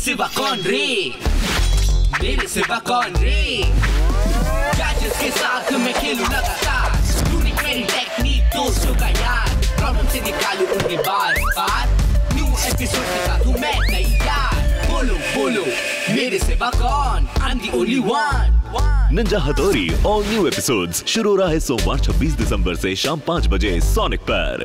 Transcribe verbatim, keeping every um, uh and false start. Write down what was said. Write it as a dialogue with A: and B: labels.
A: सिवा कौन रे, मेरे सिवा कौन रे। गैजेट्स के साथ मैं खेलूं लगातार, यूनिक मेरी टेक्निक दोस्तों का यार, प्रॉब्लम से निकालूं उनके बार बार। न्यू एपिसोड के साथ हूँ मैं तैयार, बोलो बोलो मेरे सिवा कौन, I'm the only one।
B: Ninja Hattori all new episodes शुरू हो रहा है सोमवार छब्बीस दिसंबर से शाम पाँच बजे सोनिक पर।